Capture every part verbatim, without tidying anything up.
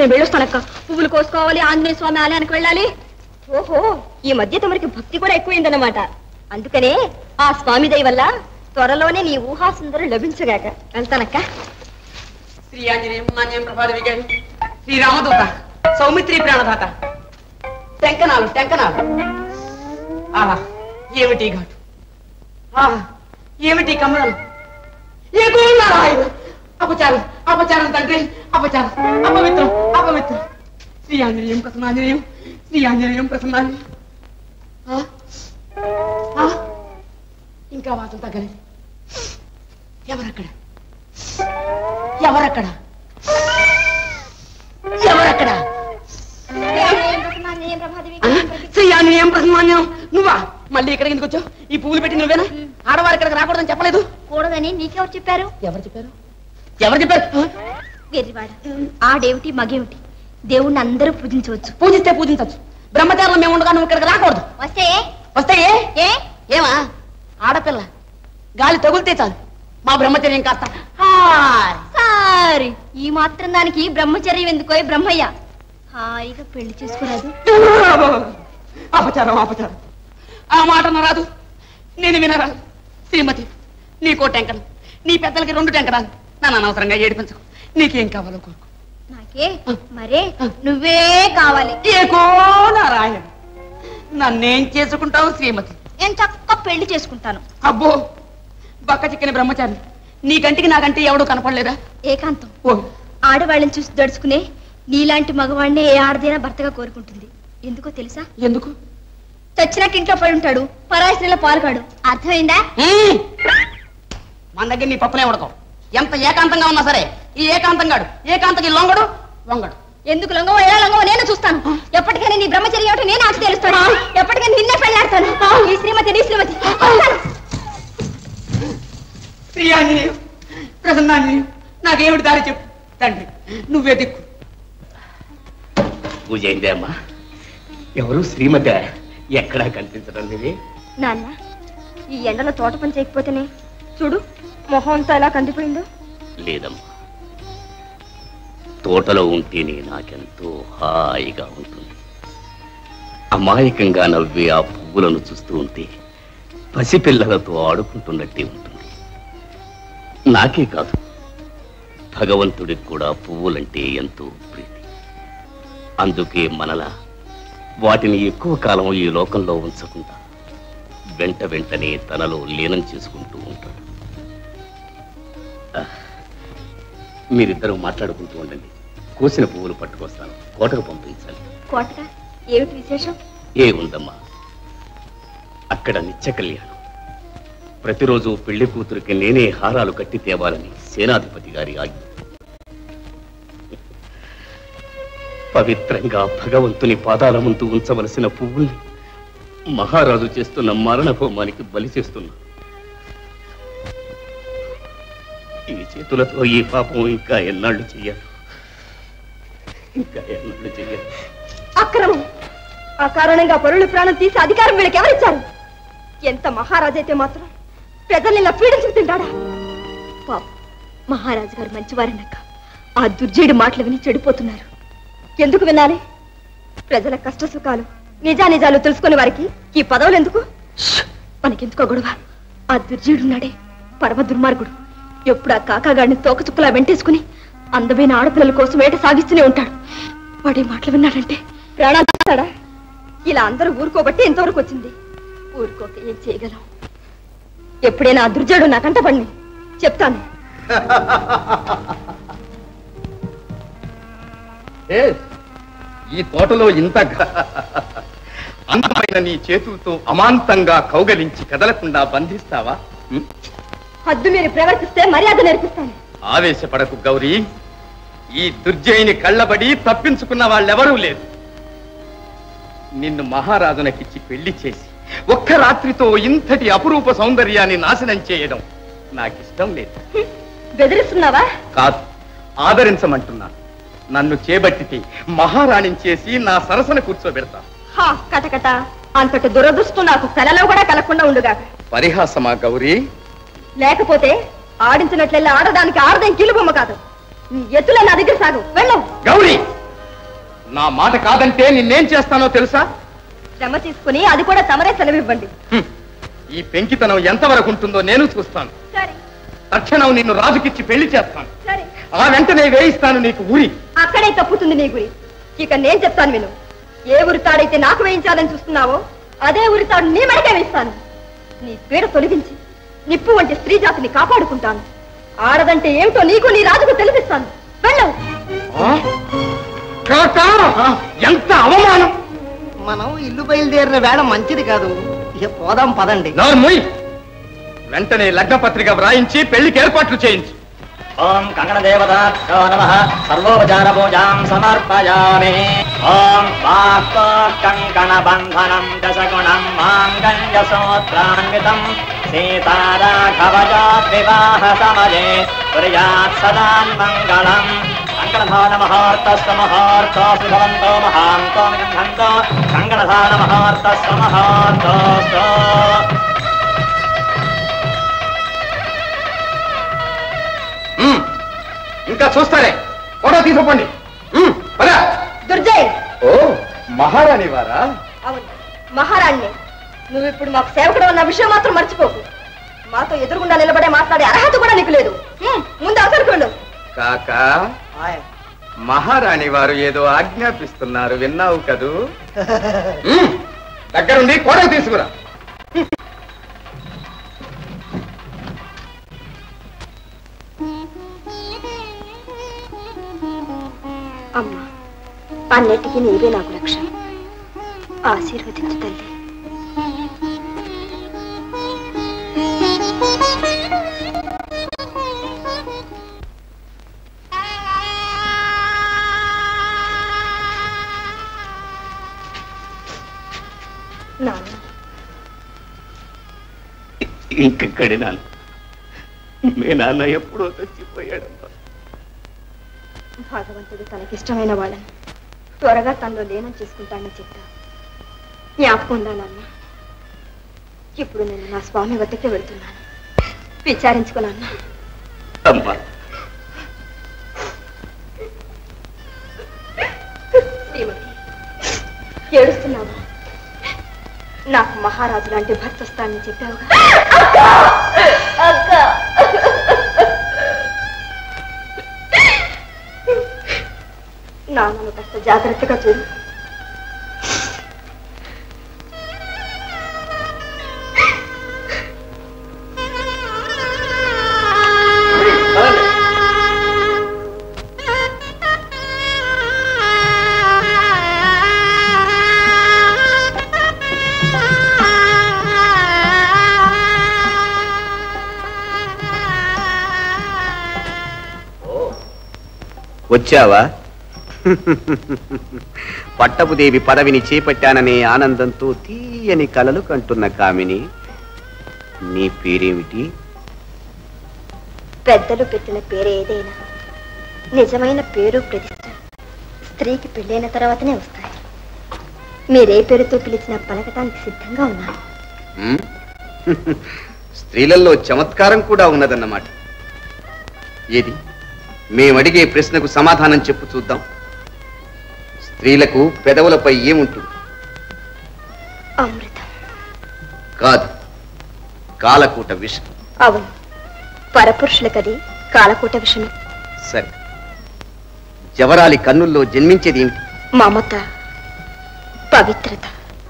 నేను వెళ్ళొస్తానక్క. పువ్వులు కోసుకోవాలి, ఆంజనేయ స్వామి ఆలయానికి వెళ్ళాలి. ఓహో, ఈ మధ్య తమరికి భక్తి కూడా ఎక్కువైందన్నమాట. అందుకనే ఆ స్వామి దయ వల్ల త్వరలోనే నీ ఊహా సుందరం లభించగాక. వెళ్తానక్క. శ్రీ ఆంజనేయం నాణ్యం ప్రభాత విజయం శ్రీ రామదూత సౌమిత్రి ప్రాణదాత టెంకనాలు టెంకనాలు. ఆహా, ఏమిటి ఘాటు, ఆహా ఏమిటి కమలం, ఏ గోనారాయణ! అపచారం అపచారం తండ్రి, అపచారం, అపవిత్రం అపవిత్రం. శ్రీ ఆంజనేయం ప్రసన్నాంజనేయం, శ్రీ ఆంజనేయం ప్రసన్నాంజనేయం. ఇంకా వాతం తగ్గలేదు. ఎవరక్కడ ఎవరక్కడ ఎవరక్కడ? శ్రీ ఆంజనేయం ప్రసన్నాంజనేయం. నువ్వా? మళ్ళీ ఇక్కడికి ఎందుకు వచ్చావు? ఈ పువ్వులు పెట్టి నువ్వేనా? ఆడవారు ఇక్కడికి రాకూడదని చెప్పలేదు. కూడదని నీకెవరు చెప్పారు? ఎవరు చెప్పారు? ఎవరు చెప్పారు? వెర్రివాడ, ఆడేమిటి మగేమిటి, దేవుణ్ణి అందరూ పూజించవచ్చు. పూజిస్తే పూజించవచ్చు. బ్రహ్మచారులు మేము ఉండగా నువ్వు ఇక్కడికి రాకూడదు. వస్తే వస్తే ఏ ఏమా ఆడపిల్ల గాలి తగులితే చాలు మా బ్రహ్మచర్యం కాస్త సారీ. ఈ మాత్రం దానికి బ్రహ్మచర్యం ఎందుకో బ్రహ్మయ్య. హాయిగా పెళ్లి చేసుకోరాదు. అపచారం అపచారం. ఆ మాట రాదు, నేను వినరాదు. శ్రీమతి, నీకో టెంకను, నీ పెద్దలకి రెండు టెంకరాలు. నన్ను అనవసరంగా ఏడిపించకు. నీకేం కావాలో కోరుకో. నాకే మరే నువ్వే కావాలి. ఏకో నారాయణ, నన్నేం చేసుకుంటావు శ్రీమతి? నేను చక్క పెళ్లి చేసుకుంటాను. అబ్బో, బక్క చిక్కిన బ్రహ్మచారి, నీ కంటికి నాకంటే ఎవడూ కనపడలేదా? ఏకాంతం. ఆడవాళ్ళని చూసి దడుచుకునే నీలాంటి మగవాడిని ఏ ఆడదైనా భర్తగా కోరుకుంటుంది. ఎందుకో తెలుసా? ఎందుకు? చచ్చినట్టు ఇంట్లో పడి ఉంటాడు, పరాయి స్త్రీలో పాల్గాడు. అర్థమైందా? మన దగ్గర నీ పప్పులే ఉడకవు. ఎంత ఏకాంతంగా ఉన్నా సరే ఈ ఏకాంతంగాడు ఏకాంతకి లొంగడు వంగడు. ఎందుకు లొంగవో ఎలా లొంగవో నేను చూస్తాను. ఎప్పటికైనా నీ బ్రహ్మచర్యం ఏమిటో నేను ఆచి తెలుస్తాను. ఎప్పటికైనా నిన్నే పెళ్ళాడతాను. ఈ శ్రీమతి నీ శ్రీమతి. శ్రీ ఆంజనేయం ప్రసన్నాంజనేయం, నాకేమిటి దారి చెప్పు తండ్రి, నువ్వే దిక్కు. పూజ అయిందే అమ్మా? ఎవరు శ్రీమతి? ఎక్కడా కనిపించడం లేదే. నాన్న, ఈ ఎండలో తోట పని చేయకపోతేనే చూడు మొహం అంతా ఎలా కందిపోయిందో. లేదమ్మా, తోటలో ఉంటేనే నాకెంతో హాయిగా ఉంటుంది. అమాయకంగా నవ్వే ఆ పువ్వులను చూస్తూ ఉంటే పసిపిల్లలతో ఆడుకుంటున్నట్టే ఉంటుంది. నాకే కాదు, భగవంతుడికి కూడా పువ్వులంటే ఎంతో ప్రీతి. అందుకే మనలా వాటిని ఎక్కువ కాలం ఈ లోకంలో ఉంచకుండా వెంట వెంటనే తనలో లీనం చేసుకుంటూ ఉంటాడు. మీరిద్దరూ మాట్లాడుకుంటూ ఉండండి, కోసిన పువ్వులు పట్టుకొస్తాను, కోటకు పంపించాలి. కోటగా ఏమిటి విశేషం? ఏ ఉందమ్మా, అక్కడ నిత్య కళ్యాణం. ప్రతిరోజు పెళ్లి కూతురికి నేనే హారాలు కట్టి తేవాలని సేనాధిపతి గారి ఆజ్ఞ. పవిత్రంగా భగవంతుని పాదాల ముందు ఉంచవలసిన పువ్వుల్ని మహారాజు చేస్తున్న మరణ హోమానికి బలి చేస్తున్నా. ఈ చేతులతో ఈ పాపం ఇంకా ఎన్నాళ్ళు చెయ్యాలి, ఇంకా ఎన్నాళ్ళు చెయ్యాలి? అక్రమం. ఆ కారణంగా పరుల ప్రాణం తీసి అధికారం వీళ్ళకి ఎవరిచ్చారు? ఎంత మహారాజైతే మాత్రం ప్రజల్ని ఇలా పీడించుకు తింటాడా? పాపం, మహారాజు గారు మంచివారనక్క ఆ దుర్జయుడి మాటలు విని చెడిపోతున్నారు. ఎందుకు వినాలి? ప్రజల కష్ట సుఖాలు నిజానిజాలు తెలుసుకునే వారికి ఈ పదవులు ఎందుకు? మనకెందుకో గొడవ. ఆ దుర్జయుడున్నాడే పరమ దుర్మార్గుడు. ఎప్పుడు ఆ కాకాగాడిని తోకచుక్కలా వెంటేసుకుని అందమైన ఆడపిల్లల కోసం వేట సాగిస్తూనే ఉంటాడు. వాడి మాటలు విన్నాడంటే ప్రాణాలు తీస్తాడా? ఇలా అందరూ ఊరుకోబట్టి ఎంతవరకు వచ్చింది. ఊరుకోక ఏం చేయగలం? ఎప్పుడైనా ఆ దుర్జయుడు నా కంట పడిని చెప్తాను. ఈ తోటలో ఇంత అందమైన నీ చేతులతో అమాంతంగా కౌగలించి కదలకుండా బంధిస్తావా? హద్దు మీరు ప్రవర్తిస్తే మర్యాద నేర్పిస్తాను. ఆవేశపడకు గౌరీ, ఈ దుర్జయుని కళ్ళబడి తప్పించుకున్న వాళ్ళెవరూ లేదు. నిన్ను మహారాజునకిచ్చి పెళ్లి చేసి ఒక్క రాత్రితో ఇంతటి అపురూప సౌందర్యాన్ని నాశనం చేయడం నాకిష్టం లేదు. బెదిరిస్తున్నావా? కాదు, ఆదరించమంటున్నాను. నన్ను చేబట్టితే మహారాణిని చేసి నా సరసన కూర్చోబెడతా. హా కటకట, అంతటి దురదృష్టం నాకు కలలో కూడా కలగకుండా ఉండుగాక. పరిహాసమా గౌరీ? లేకపోతే ఆడించినట్లెల్లా ఆడడానికి ఆడదేం కీలుబొమ్మ కాదు. నీ ఎత్తుల నా దగ్గర సాగు. వెళ్ళవు గౌరీ. నా మాట కాదంటే నిన్నేం చేస్తానో తెలుసా? శ్రమ తీసుకుని అది కూడా తమరే సెలవివ్వండి. ఈ పెంకితనం ఎంతవరకు ఉంటుందో నేను చూస్తాను. సరే తక్షణం నిన్ను రాజుకిచ్చి పెళ్లి చేస్తాను. సరే ఆ వెంటనే వేయిస్తాను నీకు ఊరి. అక్కడే తప్పుతుంది నీ గురి. ఇక నేను చెప్తాను విను. ఏ ఉరితాడైతే నాకు వేయించాలని చూస్తున్నావో అదే ఉరితాడు నీ మెడకే వేయిస్తాను. నీ పీడ తొలగించి నిప్పు వంటి స్త్రీ జాతిని కాపాడుకుంటాను. ఆడదంటే ఏమిటో నీకు నీ రాజుకు తెలిపిస్తాను. వెళ్ళవు. ఎంత అవమానం! మనం ఇల్లు బయలుదేరిన వేళ మంచిది కాదు. ఇక పోదాం పదండి. నోర్ముయ్. వెంటనే లగ్న పత్రిక వ్రాయించి పెళ్లికి ఏర్పాట్లు చేయించు. ఓం కంగణ దేవతాభ్యో నమః సర్వోపచార పూజాం సమర్పయామి. ఓం వాక్తో కంకణ బంధనం దశగుణం మాంగళ్య సూత్రాన్వితం సీతారాఘవజాత్ వివాహ సమయే కుర్యాత్ సదాన్మంగళం. కంకణధాన మహార్తస్వ మహార్తోస్తు భవంతో మహాంతో నిగంధంతో కంకణధాన మహార్తస్వ మహార్తోస్తు. ఇంకా చూస్తారే, ఫోటో తీసుకోండి. దుర్జయ్. ఓ మహారాణి వారా? అవును, మహారాణి. నువ్వు ఇప్పుడు మాకు సేవకుడు అన్న విషయం మాత్రం మర్చిపోకు. మాతో ఎదురుగుండా నిలబడే మాట్లాడే అర్హత కూడా నీకు లేదు. ముందు అవసరం కాకా, మహారాణి వారు ఏదో ఆజ్ఞాపిస్తున్నారు, విన్నావు కదూ? దగ్గరుండి కోడలు తీసుకురా. అమ్మా, అన్నిటికీ నీవే నాకు రక్ష. ఆశీర్వదించు తల్లి. ఇంకెక్కడి నాన్న, మీ నాన్న ఎప్పుడో చచ్చిపోయాడమ్మా. భగవంతుడు తనకిష్టమైన వాళ్ళని త్వరగా తనలో లీనం చేసుకుంటానని చెప్పా. జ్ఞాపకం ఉందా నాన్న? ఇప్పుడు నేను నా స్వామి వద్దకే వెళ్తున్నాను. విచారించుకున్నాను. అమ్మా, శ్రీమతి, ఏడుస్తున్నావా? నాకు మహారాజు లాంటి భర్త వస్తానని చెప్పావుగా. నాన్నను కాస్త జాగ్రత్తగా చూడు. వచ్చావా? పట్టపుదేవి పదవిని చేపట్టాననే ఆనందంతో తీయని కలలు కంటున్న కామిని, నీ పేరేమిటి? పెద్దలు పెట్టిన పేరు ఏదైనా నిజమైన పేరు ప్రతిష్ట స్త్రీకి పెళ్ళైన తర్వాతనే వస్తాయి. మీరే పేరుతో పిలిచినా పలకటానికి సిద్ధంగా ఉన్నాను. స్త్రీలలో చమత్కారం కూడా ఉన్నదన్నమాట. ఏది, మేమడిగే ప్రశ్నకు సమాధానం చెప్పు చూద్దాం. స్త్రీలకు పెదవులపై ఏముంటుంది? అమృతం. కాదు, కాలకూట విషం. అవును, పరపురుషులకది కాలకూట విషమే. సరే, జవరాలి కన్నుల్లో జన్మించేది ఏమిటి? మమత, పవిత్రత.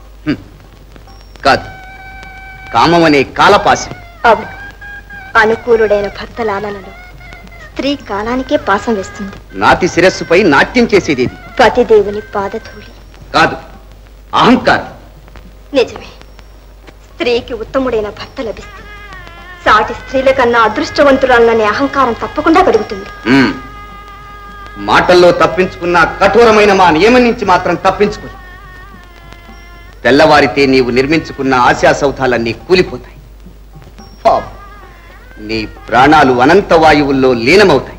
కాదు, కామం అనే కాలపాశం. అవును, అనుకూలుడైన భర్త లాలనలో స్త్రీ కాలానికే పాసం వేస్తుంది. నాతి శిరస్సుపై నాట్యం చేసేది పతిదేవుని పాదధూళి. కాదు, అహంకారం. నిజమే, స్త్రీకి ఉత్తముడైన భర్త లభిస్తే సాటి స్త్రీల కన్నా అదృష్టవంతురాలనే అహంకారం తప్పకుండా కలుగుతుంది. మాటల్లో తప్పించుకున్న కఠోరమైన మా నియమం నుంచి మాత్రం తప్పించుకో. తెల్లవారితే నీవు నిర్మించుకున్న ఆశా సౌధాలన్నీ కూలిపోతాయి. నీ ప్రాణాలు అనంత వాయువుల్లో లీనమవుతాయి.